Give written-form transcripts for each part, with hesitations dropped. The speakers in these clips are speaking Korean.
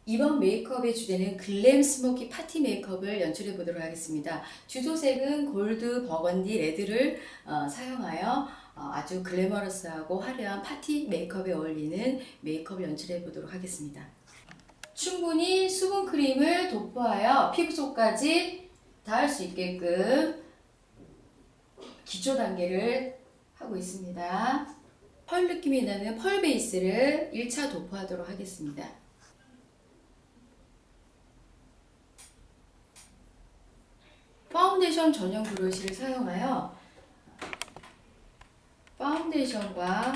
이번 메이크업의 주제는 글램 스모키 파티 메이크업을 연출해 보도록 하겠습니다. 주도색은 골드, 버건디, 레드를 사용하여 아주 글래머러스하고 화려한 파티 메이크업에 어울리는 메이크업을 연출해 보도록 하겠습니다. 충분히 수분크림을 도포하여 피부 속까지 닿을 수 있게끔 기초 단계를 하고 있습니다. 펄 느낌이 나는 펄 베이스를 1차 도포하도록 하겠습니다. 파운데이션 전용 브러쉬를 사용하여 파운데이션과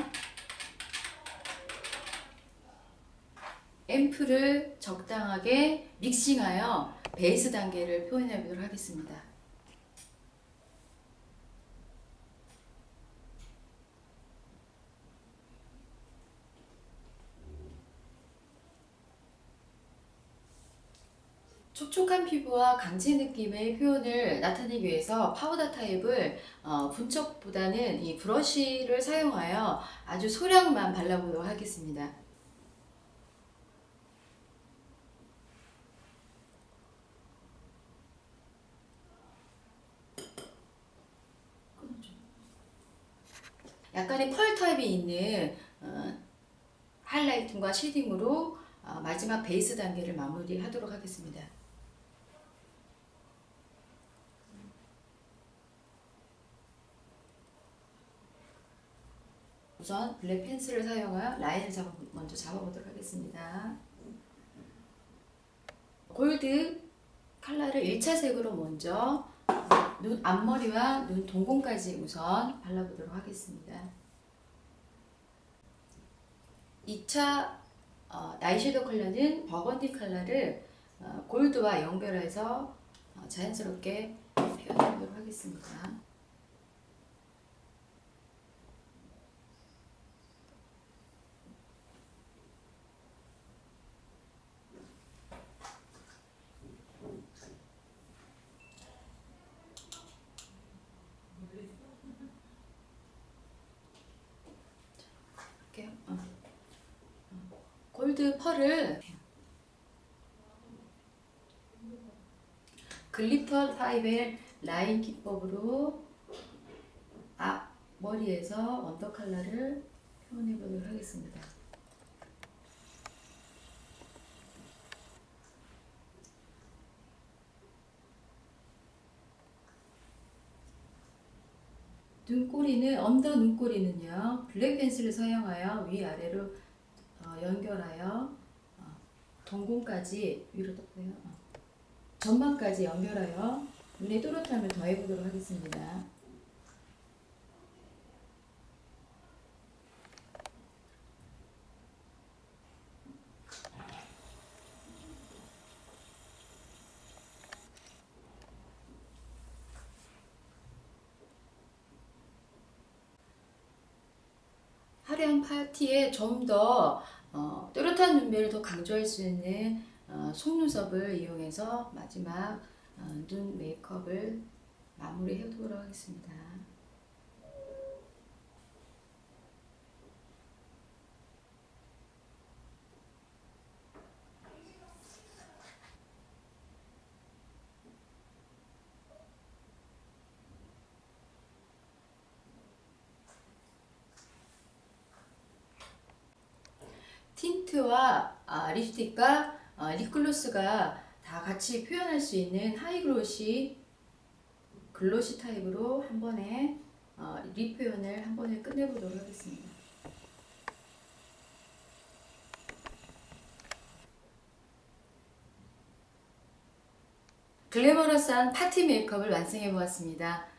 앰플을 적당하게 믹싱하여 베이스 단계를 표현해 보도록 하겠습니다. 촉촉한 피부와 강제 느낌의 표현을 나타내기 위해서 파우더 타입을 분척보다는 이 브러쉬를 사용하여 아주 소량만 발라보도록 하겠습니다. 약간의 펄 타입이 있는 하이라이팅과 쉐딩으로 마지막 베이스 단계를 마무리하도록 하겠습니다. 우선 블랙 펜슬을 사용하여 라인을 먼저 잡아보도록 하겠습니다. 골드 컬러를 1차 색으로 먼저 눈 앞머리와 눈 동공까지 우선 발라보도록 하겠습니다. 2차 아이섀도우 컬러는 버건디 컬러를 골드와 연결해서 자연스럽게 표현해보도록 하겠습니다. 골드 펄을 글리터 타입의 라인 기법으로 앞머리에서 언더 컬러를 표현해 보도록 하겠습니다. 눈꼬리는 언더 눈꼬리는요 블랙 펜슬을 사용하여 위아래로 연결하여 동공까지 위로 떴고요. 전반까지 연결하여 눈의 또렷함을 더해보도록 하겠습니다. 화려한 파티에 좀 더 또렷한 눈매를 더 강조할 수 있는 속눈썹을 이용해서 마지막 눈 메이크업을 마무리해 보도록 하겠습니다. 틴트와 립스틱과 립글로스가 다 같이 표현할 수 있는 하이글로시 글로시 타입으로 한 번에 립 표현을 한 번에 끝내보도록 하겠습니다. 글래머러스한 파티 메이크업을 완성해 보았습니다.